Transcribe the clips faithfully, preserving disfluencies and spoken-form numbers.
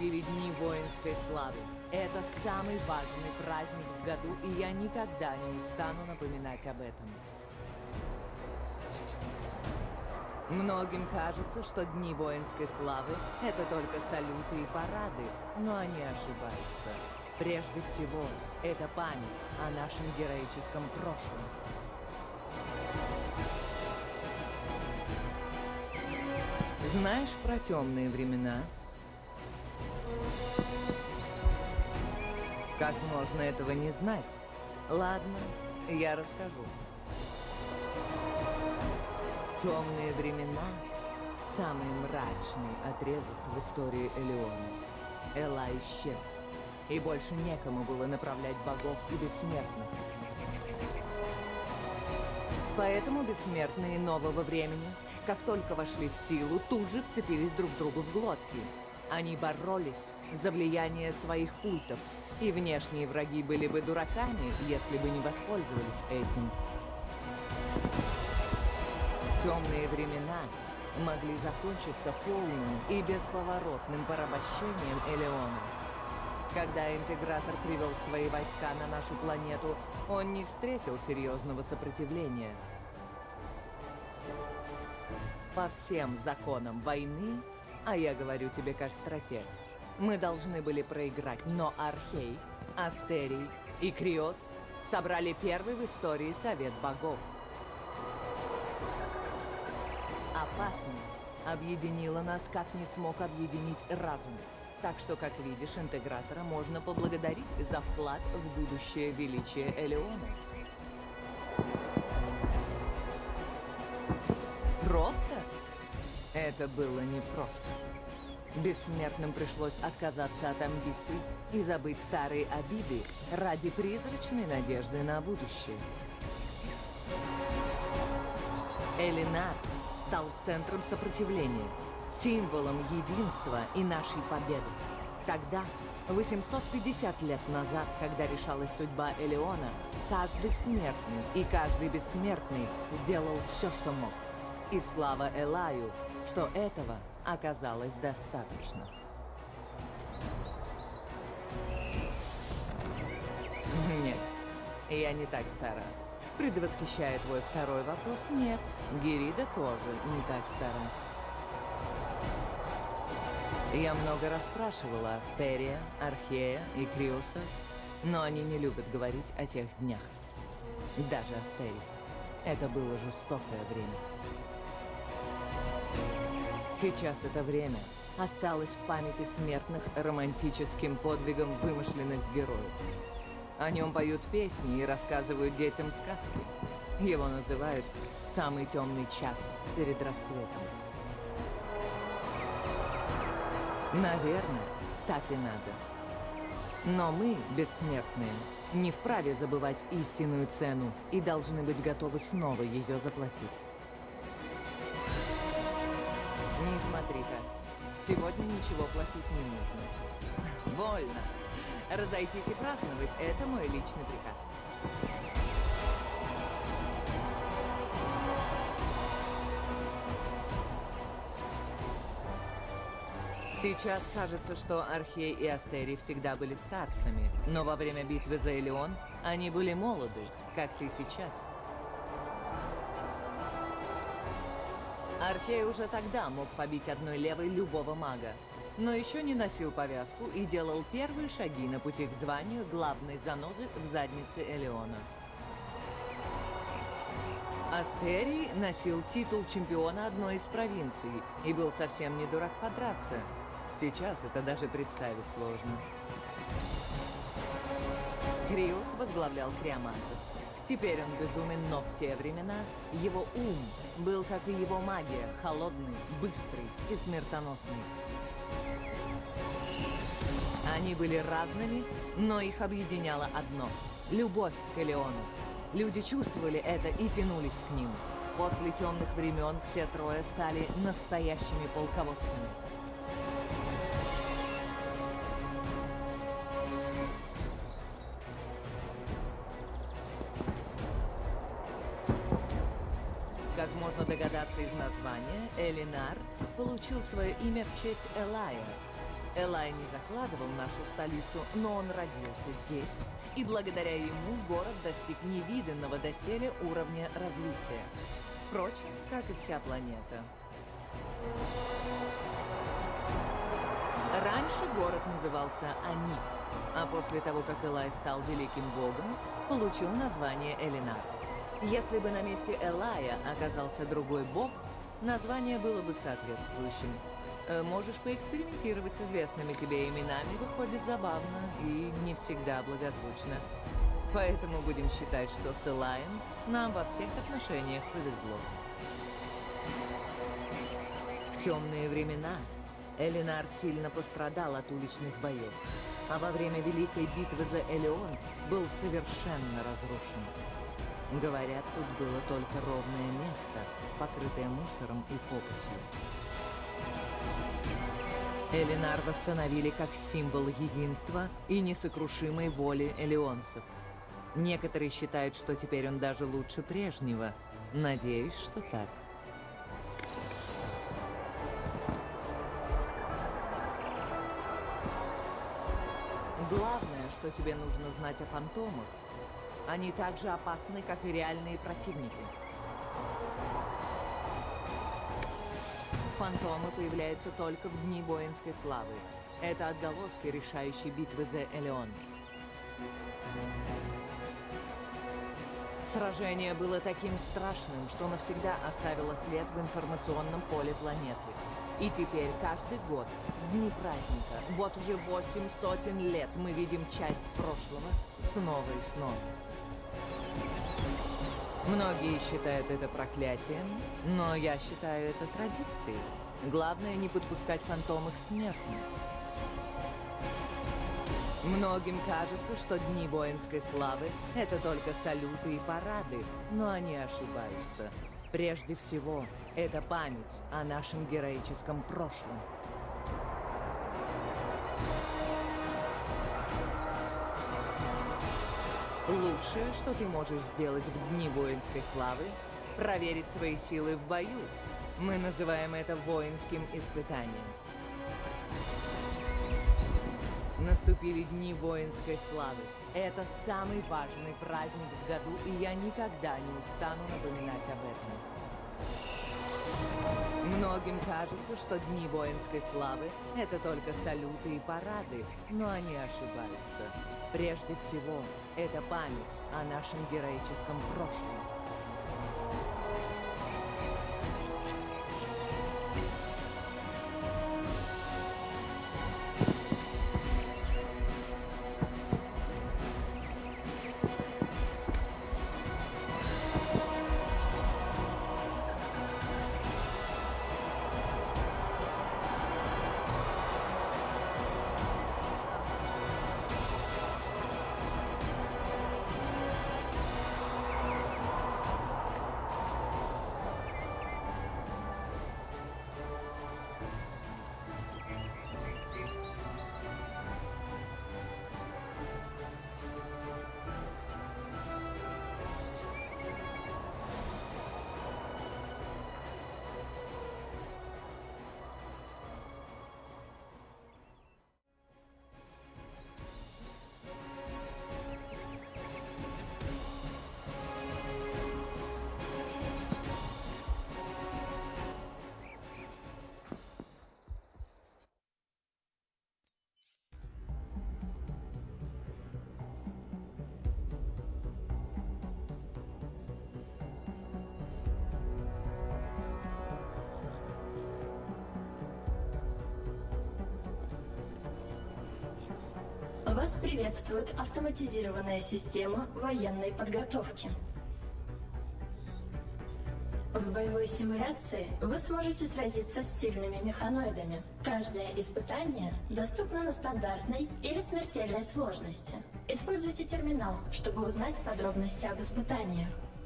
наступили дни воинской славы. Это самый важный праздник в году, и я никогда не устану напоминать об этом. Многим кажется, что дни воинской славы — это только салюты и парады, но они ошибаются. Прежде всего, это память о нашем героическом прошлом. Знаешь про темные времена? Как можно этого не знать? Ладно, я расскажу. Темные времена — самый мрачный отрезок в истории Элеона. Элай исчез, и больше некому было направлять богов и бессмертных. Поэтому бессмертные нового времени, как только вошли в силу, тут же вцепились друг другу в глотки. Они боролись за влияние своих культов, и внешние враги были бы дураками, если бы не воспользовались этим. Темные времена могли закончиться полным и бесповоротным порабощением Элеона. Когда Интегратор привел свои войска на нашу планету, он не встретил серьезного сопротивления. По всем законам войны, а я говорю тебе как стратег, мы должны были проиграть, но Архей, Астерий и Криос собрали первый в истории Совет Богов. Опасность объединила нас, как не смог объединить разум. Так что, как видишь, Интегратора можно поблагодарить за вклад в будущее величие Элеона. Просто? Это было непросто. Бессмертным пришлось отказаться от амбиций и забыть старые обиды ради призрачной надежды на будущее. Элинар стал центром сопротивления, символом единства и нашей победы. Тогда, восемьсот пятьдесят лет назад, когда решалась судьба Элеона, каждый смертный и каждый бессмертный сделал все, что мог. И слава Элаю, что этого оказалось достаточно. Нет, я не так стара. Предвосхищая твой второй вопрос, нет, Гирида тоже не так стара. Я много раз спрашивала Астерия, Архея и Криоса, но они не любят говорить о тех днях. Даже Астерий. Это было жестокое время. Сейчас это время осталось в памяти смертных романтическим подвигом вымышленных героев. О нем поют песни и рассказывают детям сказки. Его называют «Самый темный час перед рассветом». Наверное, так и надо. Но мы, бессмертные, не вправе забывать истинную цену и должны быть готовы снова ее заплатить. Не смотри-ка, сегодня ничего платить не нужно. Вольно. Разойтись и праздновать – это мой личный приказ. Сейчас кажется, что Архей и Астерий всегда были старцами, но во время битвы за Элеон они были молоды, как ты сейчас. Архей уже тогда мог побить одной левой любого мага, но еще не носил повязку и делал первые шаги на пути к званию главной занозы в заднице Элеона. Астерий носил титул чемпиона одной из провинций и был совсем не дурак подраться. Сейчас это даже представить сложно. Криос возглавлял Криомантов. Теперь он безумен, но в те времена его ум был, как и его магия, холодный, быстрый и смертоносный. Они были разными, но их объединяло одно – любовь к Элеону. Люди чувствовали это и тянулись к ним. После темных времен все трое стали настоящими полководцами. Как можно догадаться из названия, Элинар получил свое имя в честь Элая. Элай не закладывал нашу столицу, но он родился здесь, и благодаря ему город достиг невиданного доселе уровня развития. Впрочем, как и вся планета. Раньше город назывался Аниф, а после того, как Элай стал великим богом, получил название Элинар. Если бы на месте Элая оказался другой бог, название было бы соответствующим. Можешь поэкспериментировать с известными тебе именами, выходит забавно и не всегда благозвучно. Поэтому будем считать, что с Элаем нам во всех отношениях повезло. В темные времена Элинар сильно пострадал от уличных боев, а во время Великой битвы за Элеон был совершенно разрушен. Говорят, тут было только ровное место, покрытое мусором и копотью. Элинар восстановили как символ единства и несокрушимой воли элеонцев. Некоторые считают, что теперь он даже лучше прежнего. Надеюсь, что так. Главное, что тебе нужно знать о фантомах. Они так же опасны, как и реальные противники. Фантомы появляются только в дни воинской славы. Это отголоски решающей битвы за Элеон. Сражение было таким страшным, что навсегда оставило след в информационном поле планеты. И теперь каждый год, в дни праздника, вот уже восемь сотен лет мы видим часть прошлого снова и снова. Многие считают это проклятием, но я считаю это традицией. Главное не подпускать фантомов к смертным. Многим кажется, что дни воинской славы — это только салюты и парады, но они ошибаются. Прежде всего, это память о нашем героическом прошлом. Лучшее, что ты можешь сделать в дни воинской славы, проверить свои силы в бою. Мы называем это воинским испытанием. Наступили дни воинской славы. Это самый важный праздник в году, и я никогда не устану напоминать об этом. Многим кажется, что дни воинской славы — это только салюты и парады, но они ошибаются. Прежде всего, это память о нашем героическом прошлом. Вас приветствует автоматизированная система военной подготовки. В боевой симуляции вы сможете сразиться с сильными механоидами. Каждое испытание доступно на стандартной или смертельной сложности. Используйте терминал, чтобы узнать подробности об испытаниях.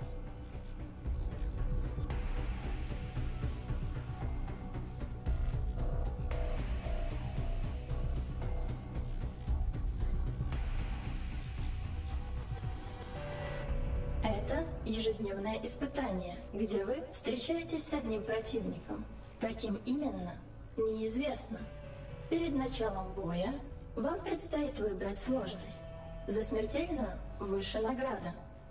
Ежедневное испытание, где вы встречаетесь с одним противником. Каким именно, неизвестно. Перед началом боя вам предстоит выбрать сложность. За смертельную – выше награда.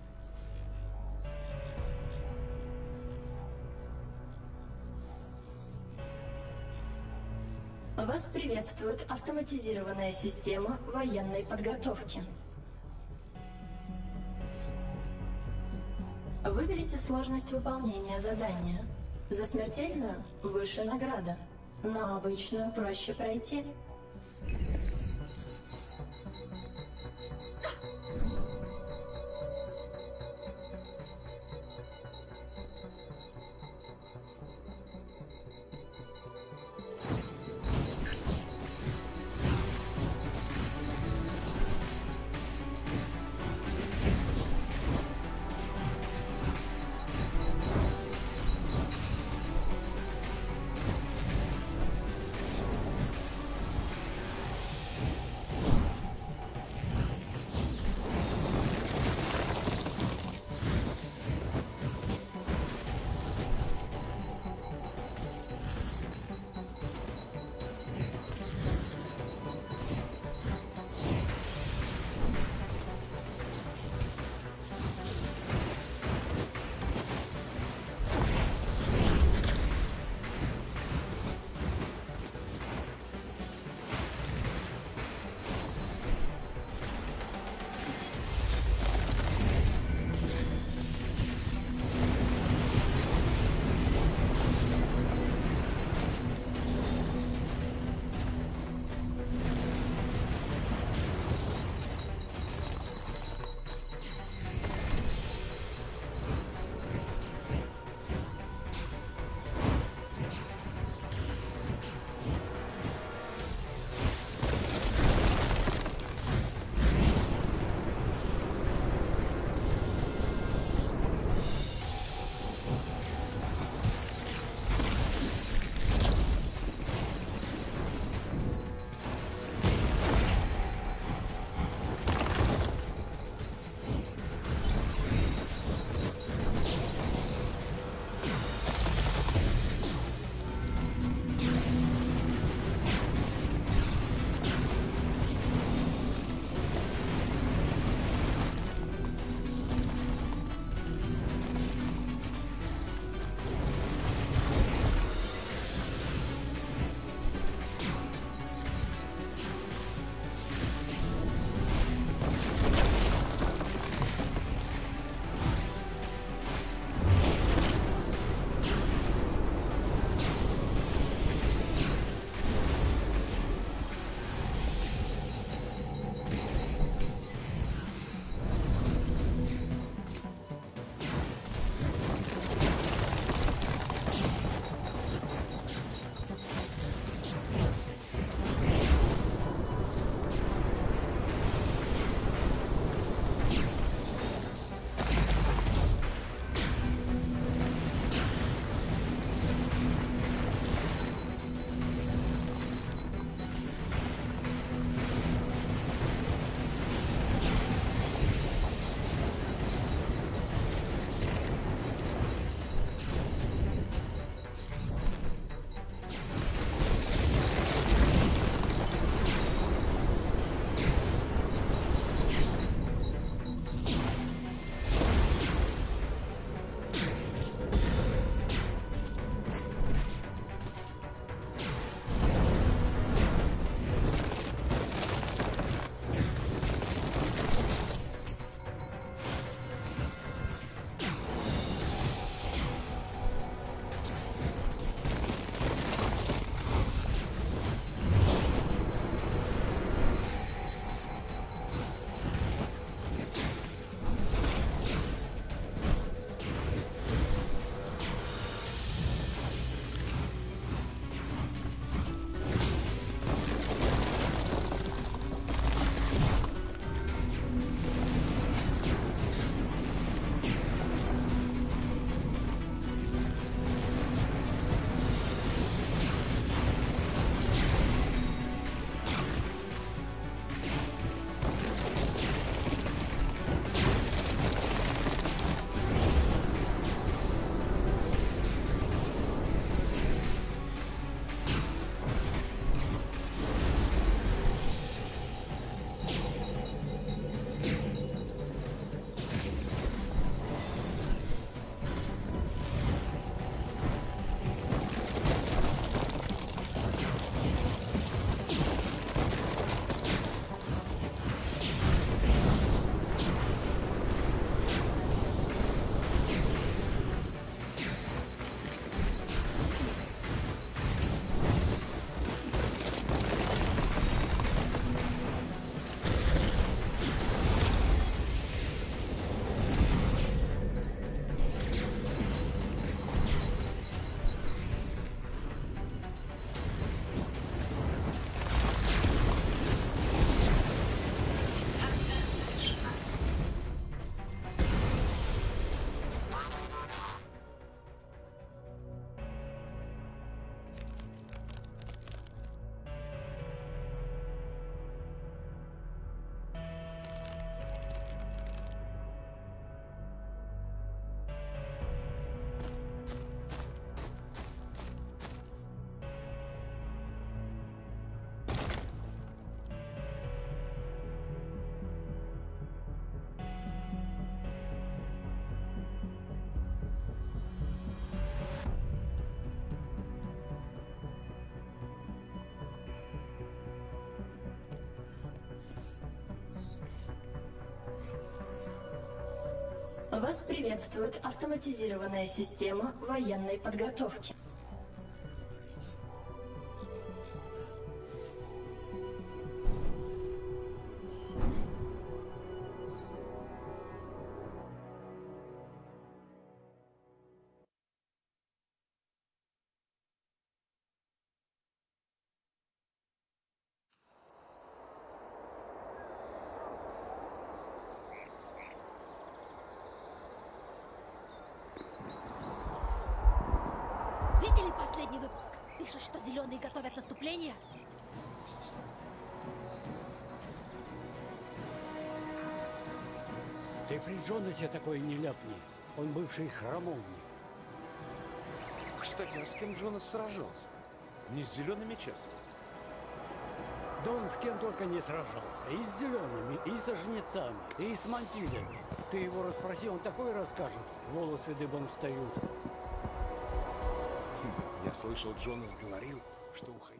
Вас приветствует автоматизированная система военной подготовки. Выберите сложность выполнения задания. За смертельную – выше награда, но обычную проще пройти. Вас приветствует автоматизированная система военной подготовки. Видели последний выпуск? Пишет, что зеленые готовят наступление. Ты при Джонасе такой не ляпни. Он бывший храмовник. Кстати, а с кем Джонас сражался? Не с зелеными часами? Да он с кем только не сражался. И с зелеными, и со жнецами, и с мантилями. Ты его расспроси, он такой расскажет. Волосы дыбом встают. Я слышал, Джонас говорил, что уходить